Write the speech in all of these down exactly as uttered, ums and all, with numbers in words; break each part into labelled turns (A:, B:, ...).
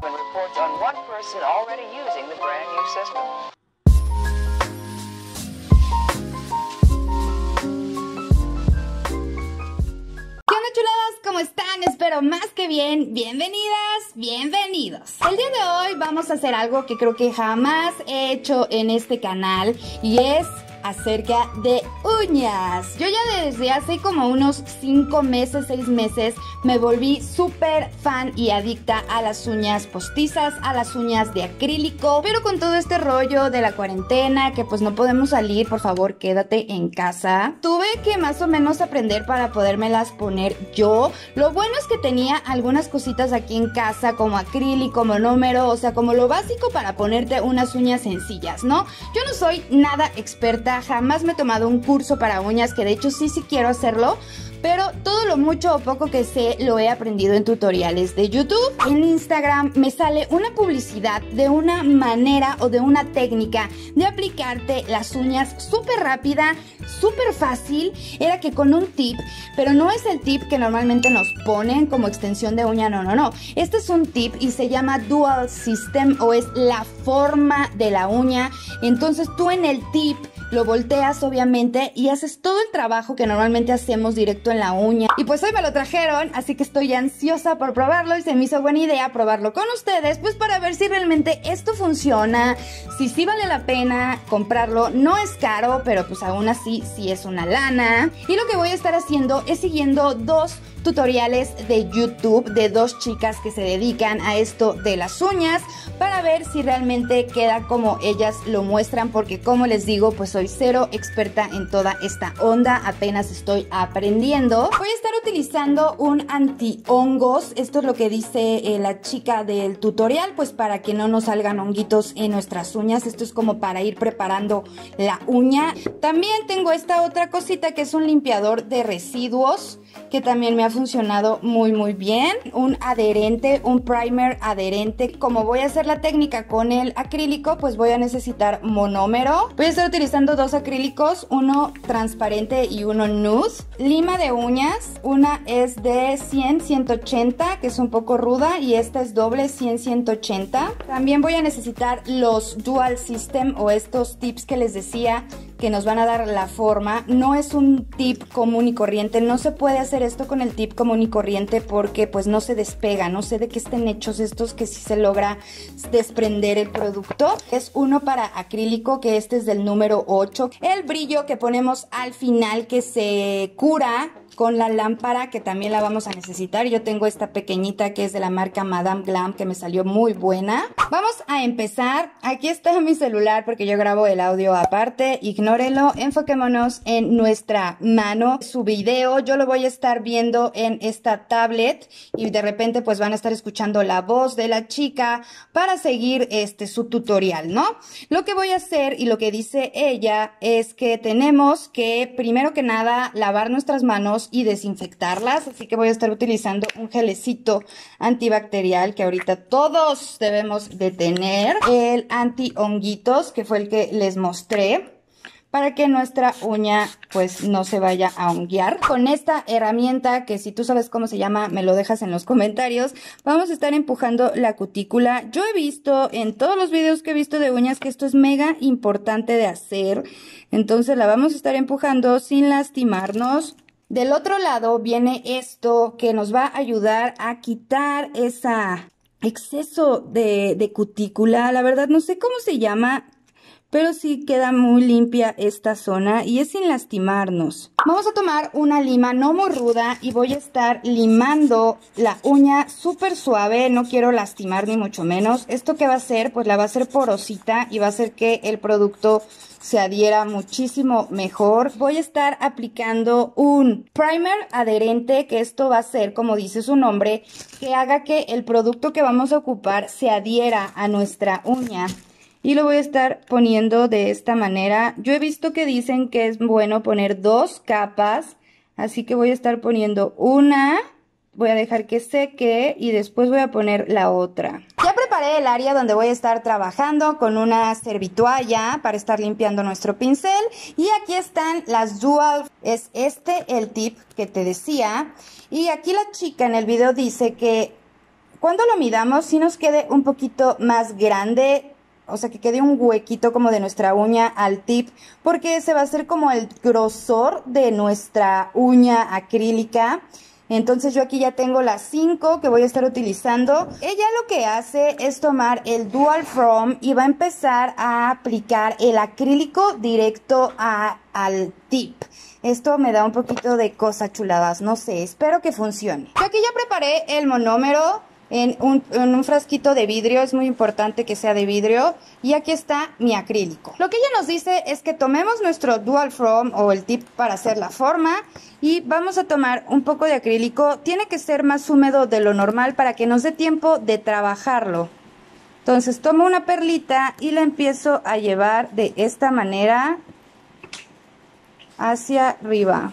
A: been reports on one person already using the brand new system.
B: ¿Qué onda, chuladas? ¿Cómo están? Espero más que bien. Bienvenidas, bienvenidos. El día de hoy vamos a hacer algo que creo que jamás he hecho en este canal y es acerca de uñas. Yo ya desde hace como unos cinco meses, seis meses me volví súper fan y adicta a las uñas postizas, a las uñas de acrílico, pero con todo este rollo de la cuarentena, que pues no podemos salir, por favor quédate en casa, tuve que más o menos aprender para podérmelas poner yo. Lo bueno es que tenía algunas cositas aquí en casa como acrílico, monómero, o sea, como lo básico para ponerte unas uñas sencillas, ¿no? Yo no soy nada experta, jamás me he tomado un curso para uñas, que de hecho sí, sí quiero hacerlo, pero todo lo mucho o poco que sé lo he aprendido en tutoriales de YouTube. En Instagram me sale una publicidad de una manera o de una técnica de aplicarte las uñas súper rápida, súper fácil. Era que con un tip, pero no es el tip que normalmente nos ponen como extensión de uña, no, no, no. Este es un tip y se llama Dual System, o es la forma de la uña. Entonces tú en el tip lo volteas obviamente y haces todo el trabajo que normalmente hacemos directo en la uña. Y pues hoy me lo trajeron, así que estoy ansiosa por probarlo y se me hizo buena idea probarlo con ustedes, pues para ver si realmente esto funciona, si sí vale la pena comprarlo. No es caro, pero pues aún así sí es una lana. Y lo que voy a estar haciendo es siguiendo dos tutoriales de YouTube de dos chicas que se dedican a esto de las uñas, para ver si realmente queda como ellas lo muestran, porque como les digo, pues soy cero experta en toda esta onda, apenas estoy aprendiendo. Voy a estar utilizando un anti-hongos, esto es lo que dice eh, la chica del tutorial, pues para que no nos salgan honguitos en nuestras uñas. Esto es como para ir preparando la uña. También tengo esta otra cosita que es un limpiador de residuos, que también me ha funcionado muy muy bien. Un adherente, un primer adherente. Como voy a hacer la técnica con el acrílico, pues voy a necesitar monómero. Voy a estar utilizando dos acrílicos, uno transparente y uno nude. Lima de uñas, una es de cien, ciento ochenta, que es un poco ruda, y esta es doble, cien, ciento ochenta. También voy a necesitar los Dual System, o estos tips que les decía que nos van a dar la forma. No es un tip común y corriente, no se puede hacer esto con el tip común y corriente porque pues no se despega. No sé de qué estén hechos estos, que sí se logra desprender el producto. Es uno para acrílico, que este es del número ocho. El brillo que ponemos al final, que se cura con la lámpara, que también la vamos a necesitar. Yo tengo esta pequeñita que es de la marca Madame Glam, que me salió muy buena. Vamos a empezar. Aquí está mi celular porque yo grabo el audio aparte, ignórelo, enfoquémonos en nuestra mano. Su video yo lo voy a estar viendo en esta tablet y de repente pues van a estar escuchando la voz de la chica para seguir este su tutorial, ¿no? Lo que voy a hacer y lo que dice ella es que tenemos que primero que nada lavar nuestras manos y desinfectarlas, así que voy a estar utilizando un gelecito antibacterial que ahorita todos debemos de tener, el anti-honguitos, que fue el que les mostré, para que nuestra uña pues no se vaya a honguear. Con esta herramienta, que si tú sabes cómo se llama me lo dejas en los comentarios, vamos a estar empujando la cutícula. Yo he visto en todos los videos que he visto de uñas que esto es mega importante de hacer, entonces la vamos a estar empujando sin lastimarnos. Del otro lado viene esto que nos va a ayudar a quitar ese exceso de, de cutícula. La verdad no sé cómo se llama, pero sí queda muy limpia esta zona y es sin lastimarnos. Vamos a tomar una lima no muy ruda y voy a estar limando la uña súper suave. No quiero lastimar ni mucho menos. ¿Esto qué va a hacer? Pues la va a hacer porosita y va a hacer que el producto se adhiera muchísimo mejor. Voy a estar aplicando un primer adherente, que esto va a ser, como dice su nombre, que haga que el producto que vamos a ocupar se adhiera a nuestra uña. Y lo voy a estar poniendo de esta manera. Yo he visto que dicen que es bueno poner dos capas, así que voy a estar poniendo una, voy a dejar que seque y después voy a poner la otra. Ya preparé el área donde voy a estar trabajando con una servitoalla para estar limpiando nuestro pincel. Y aquí están las Dual, es este el tip que te decía. Y aquí la chica en el video dice que cuando lo midamos sí nos quede un poquito más grande, o sea que quede un huequito como de nuestra uña al tip, porque ese va a ser como el grosor de nuestra uña acrílica. Entonces yo aquí ya tengo las cinco que voy a estar utilizando. Ella lo que hace es tomar el Dual From y va a empezar a aplicar el acrílico directo a, al tip. Esto me da un poquito de cosa, chuladas, no sé, espero que funcione. Yo aquí ya preparé el monómero en un, en un frasquito de vidrio, es muy importante que sea de vidrio. Y aquí está mi acrílico. Lo que ella nos dice es que tomemos nuestro Dual From o el tip para hacer la forma y vamos a tomar un poco de acrílico. Tiene que ser más húmedo de lo normal para que nos dé tiempo de trabajarlo. Entonces tomo una perlita y la empiezo a llevar de esta manera hacia arriba.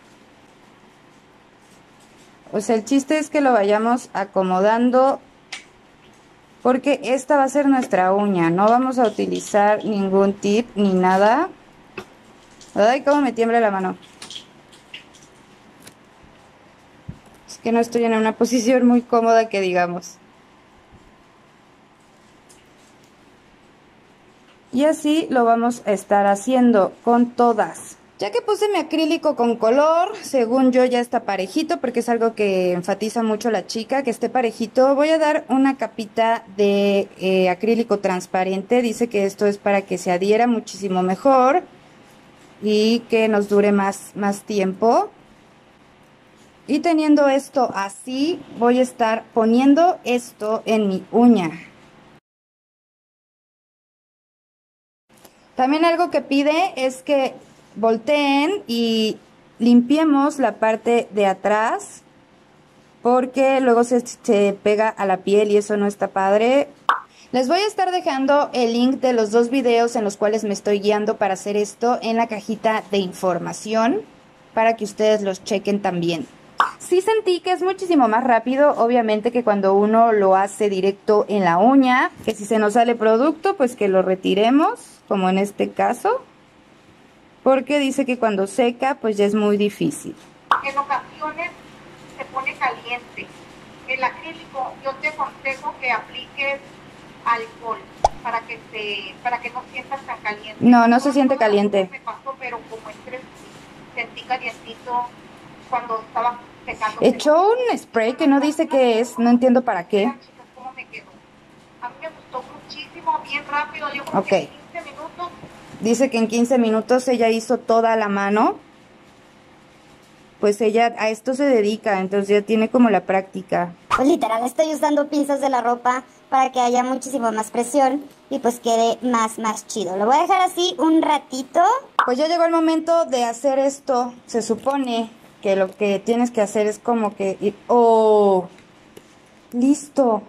B: O sea, el chiste es que lo vayamos acomodando porque esta va a ser nuestra uña. No vamos a utilizar ningún tip ni nada. Ay, cómo me tiembla la mano. Es que no estoy en una posición muy cómoda que digamos. Y así lo vamos a estar haciendo con todas. Ya que puse mi acrílico con color, según yo ya está parejito, porque es algo que enfatiza mucho la chica, que esté parejito, voy a dar una capita de eh, acrílico transparente. Dice que esto es para que se adhiera muchísimo mejor y que nos dure más, más tiempo. Y teniendo esto así, voy a estar poniendo esto en mi uña. También algo que pide es que volteen y limpiemos la parte de atrás porque luego se, se pega a la piel y eso no está padre. Les voy a estar dejando el link de los dos videos en los cuales me estoy guiando para hacer esto en la cajita de información para que ustedes los chequen también. Sí sentí que es muchísimo más rápido, obviamente, que cuando uno lo hace directo en la uña, que si se nos sale producto pues que lo retiremos, como en este caso. Porque dice que cuando seca, pues ya es muy difícil.
C: En ocasiones se pone caliente. El acrílico, yo te aconsejo que apliques alcohol para que se, para que no sientas tan caliente.
B: No, no se siente caliente.
C: Me pasó, pero como entre sentí calientito cuando estaba secando.
B: Echó un spray que no dice qué es, no entiendo para qué.
C: Vean, chicas, cómo me quedó. A mí me gustó muchísimo, bien rápido. Yo creo
B: Ok.
C: que en quince minutos.
B: Dice que en quince minutos ella hizo toda la mano. Pues ella a esto se dedica, entonces ya tiene como la práctica.
D: Pues literal, estoy usando pinzas de la ropa para que haya muchísimo más presión y pues quede más, más chido. Lo voy a dejar así un ratito.
B: Pues ya llegó el momento de hacer esto. Se supone que lo que tienes que hacer es como que ir... ¡Oh! ¡Listo!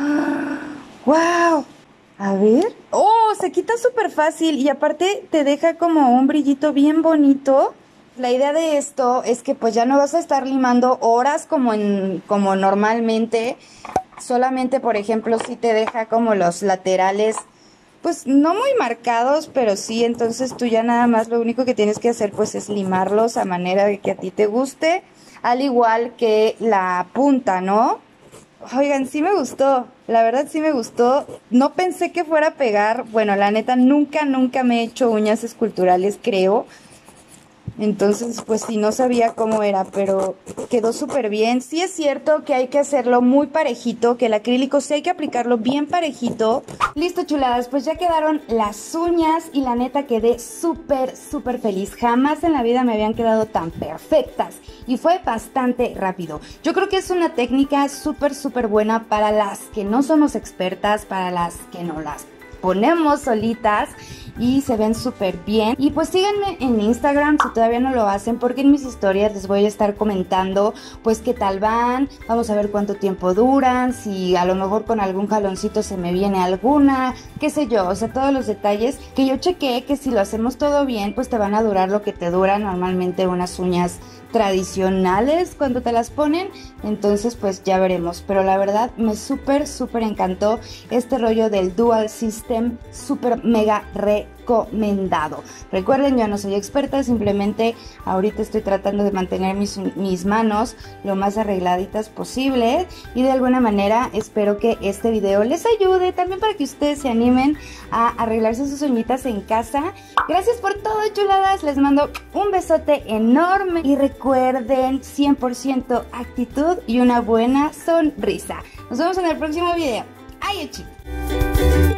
B: ¡Wow! A ver. ¡Oh! Se quita súper fácil y aparte te deja como un brillito bien bonito. La idea de esto es que pues ya no vas a estar limando horas como, en, como normalmente. Solamente, por ejemplo, si te deja como los laterales, pues no muy marcados, pero sí. Entonces tú ya nada más lo único que tienes que hacer pues es limarlos a manera de que a ti te guste. Al igual que la punta, ¿no? Oigan, sí me gustó, la verdad sí me gustó. No pensé que fuera a pegar. Bueno, la neta, nunca, nunca me he hecho uñas esculturales, creo. Entonces, pues sí, no sabía cómo era, pero quedó súper bien. Sí es cierto que hay que hacerlo muy parejito, que el acrílico sí hay que aplicarlo bien parejito. Listo, chuladas, pues ya quedaron las uñas y la neta quedé súper, súper feliz. Jamás en la vida me habían quedado tan perfectas y fue bastante rápido. Yo creo que es una técnica súper, súper buena para las que no somos expertas, para las que no las ponemos solitas y se ven súper bien. Y pues síganme en Instagram si todavía no lo hacen, porque en mis historias les voy a estar comentando pues qué tal van, vamos a ver cuánto tiempo duran, si a lo mejor con algún jaloncito se me viene alguna, qué sé yo, o sea, todos los detalles que yo chequé, que si lo hacemos todo bien pues te van a durar lo que te duran normalmente unas uñas tradicionales cuando te las ponen. Entonces pues ya veremos, pero la verdad me súper súper encantó este rollo del Dual System, súper mega re recomendado. Recuerden, yo no soy experta, simplemente ahorita estoy tratando de mantener mis, mis manos lo más arregladitas posible y de alguna manera espero que este video les ayude también para que ustedes se animen a arreglarse sus uñitas en casa. Gracias por todo, chuladas, les mando un besote enorme y recuerden cien por ciento actitud y una buena sonrisa. Nos vemos en el próximo video. ¡Ay, chicos!